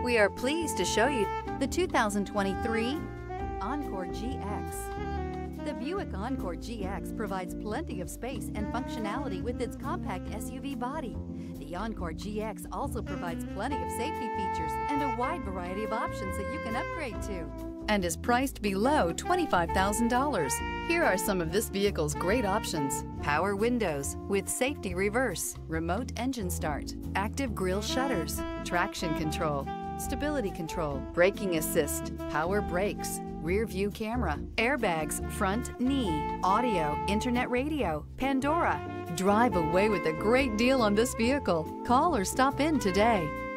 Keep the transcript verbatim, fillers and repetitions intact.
We are pleased to show you the two thousand twenty-three Encore G X. The Buick Encore G X provides plenty of space and functionality with its compact S U V body. The Encore G X also provides plenty of safety features and a wide variety of options that you can upgrade to, and is priced below twenty-five thousand dollars. Here are some of this vehicle's great options: power windows with safety reverse, remote engine start, active grille shutters, traction control, stability control, braking assist, power brakes, rear view camera, airbags, front knee, audio, internet radio, Pandora. Drive away with a great deal on this vehicle. Call or stop in today.